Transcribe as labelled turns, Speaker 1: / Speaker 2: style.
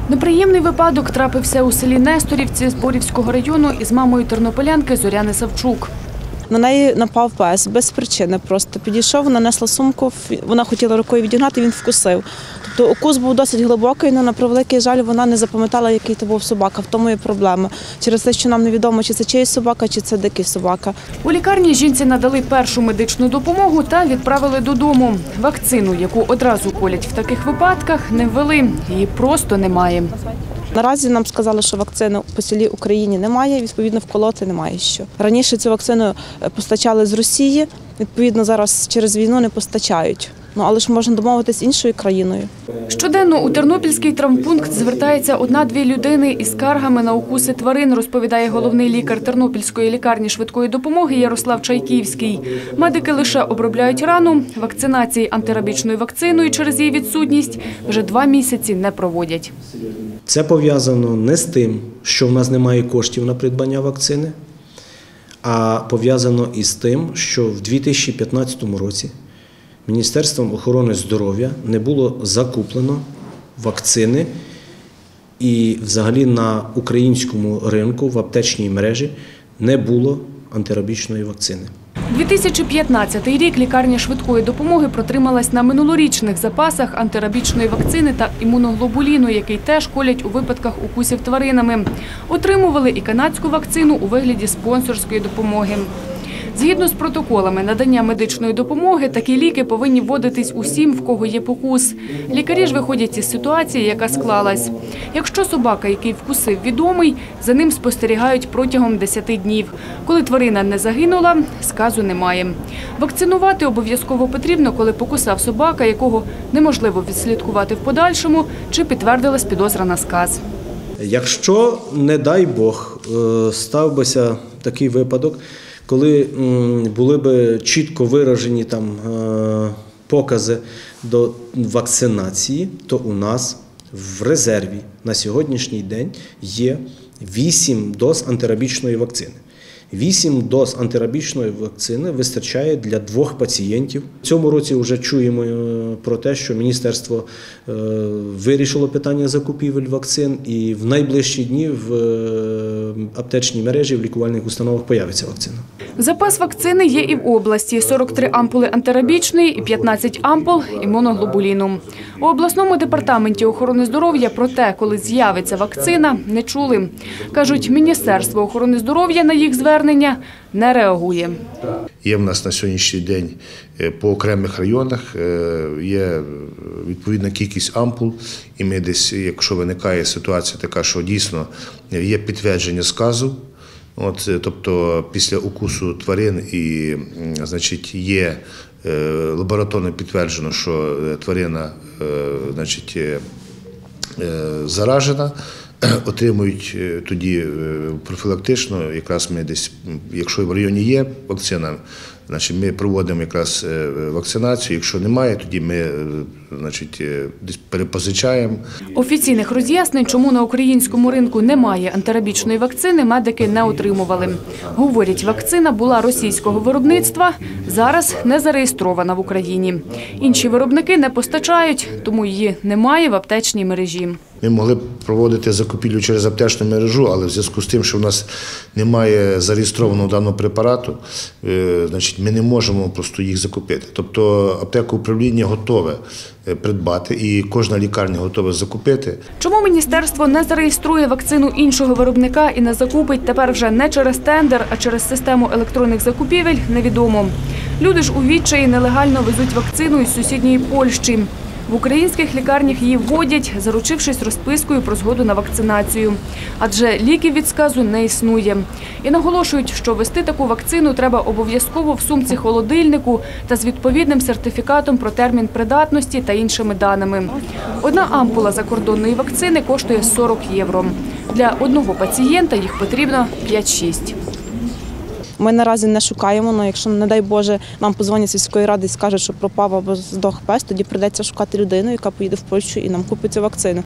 Speaker 1: Неприємний випадок трапився у селі Несторівці Зборівського району із мамою тернополянки Зоряни Савчук.
Speaker 2: На неї напав пес без причини просто. Підійшов, нанесла сумку, вона хотіла рукою відігнати, він вкусив. Тобто укус був досить глибокий, але на превеликий жаль вона не запам'ятала, який то був собака. В тому і проблема. Через те, що нам невідомо, чи це чиїсь собака, чи це дикий собака.
Speaker 1: У лікарні жінці надали першу медичну допомогу та відправили додому. Вакцину, яку одразу колять в таких випадках, не ввели. Її просто немає.
Speaker 2: Наразі нам сказали, що вакцини по селі Україні немає, відповідно, вколоти немає що. Раніше цю вакцину постачали з Росії, відповідно, зараз через війну не постачають. Але ж можна домовитися з іншою країною.
Speaker 1: Щоденно у Тернопільський травмпункт звертається 1-2 людини із скаргами на укуси тварин, розповідає головний лікар Тернопільської лікарні швидкої допомоги Ярослав Чайківський. Медики лише обробляють рану, вакцинації антирабічною вакциною через її відсутність вже 2 місяці не проводять.
Speaker 3: Це пов'язано не з тим, що в нас немає коштів на придбання вакцини, а пов'язано із тим, що в 2015 році Міністерством охорони здоров'я не було закуплено вакцини і взагалі на українському ринку в аптечній мережі не було антирабічної вакцини.
Speaker 1: 2015 рік лікарня швидкої допомоги протрималась на минулорічних запасах антирабічної вакцини та імуноглобуліну, який теж колять у випадках укусів тваринами. Отримували і канадську вакцину у вигляді спонсорської допомоги. Згідно з протоколами надання медичної допомоги, такі ліки повинні вводитись усім, в кого є покус. Лікарі ж виходять із ситуації, яка склалась. Якщо собака, який вкусив, відомий, за ним спостерігають протягом 10 днів. Коли тварина не загинула, сказу немає. Вакцинувати обов'язково потрібно, коли покусав собака, якого неможливо відслідкувати в подальшому, чи підтвердилась підозра на сказ.
Speaker 3: Якщо, не дай Бог, стався такий випадок, коли були б чітко виражені покази до вакцинації, то у нас в резерві на сьогоднішній день є 8 доз антирабічної вакцини. 8 доз антирабічної вакцини вистачає для 2 пацієнтів. В цьому році вже чуємо про те, що міністерство вирішило питання закупівель вакцин і в найближчі дні в аптечній мережі, в лікувальних установах появиться вакцина.
Speaker 1: Запас вакцини є і в області – 43 ампули антирабічної і 15 ампул імуноглобуліну. У обласному департаменті охорони здоров'я про те, коли з'явиться вакцина, не чули. Кажуть, Міністерство охорони здоров'я на їх звернення не реагує.
Speaker 4: Є в нас на сьогоднішній день по окремих районах є відповідна кількість ампул, і ми десь, якщо виникає ситуація така, що дійсно є підтвердження сказу, тобто після укусу тварин і, значить, є лабораторно підтверджено, що тварина, значить, заражена, отримують тоді профілактично, якраз ми десь, якщо в районі є вакцина, значить ми проводимо якраз вакцинацію, якщо немає, тоді ми, значить, десь перепозичаємо.
Speaker 1: Офіційних роз'яснень, чому на українському ринку немає антирабічної вакцини, медики не отримували. Говорять, вакцина була російського виробництва, зараз не зареєстрована в Україні. Інші виробники не постачають, тому її немає в аптечній мережі.
Speaker 4: Ми могли б проводити закупівлю через аптечну мережу, але в зв'язку з тим, що в нас немає зареєстрованого даного препарату, значить, ми не можемо просто їх закупити. Тобто аптека управління готове придбати і кожна лікарня готова закупити.
Speaker 1: Чому міністерство не зареєструє вакцину іншого виробника і не закупить тепер вже не через тендер, а через систему електронних закупівель, невідомо. Люди ж у відчаї нелегально везуть вакцину із сусідньої Польщі. В українських лікарнях її вводять, заручившись розпискою про згоду на вакцинацію. Адже ліків від сказу не існує. І наголошують, що вести таку вакцину треба обов'язково в сумці-холодильнику та з відповідним сертифікатом про термін придатності та іншими даними. Одна ампула закордонної вакцини коштує 40 євро. Для одного пацієнта їх потрібно 5-6.
Speaker 2: Ми наразі не шукаємо, але якщо, не дай Боже, нам подзвонять з сільської ради і скажуть, що пропав або здох пес, тоді прийдеться шукати людину, яка поїде в Польщу і нам купить цю вакцину.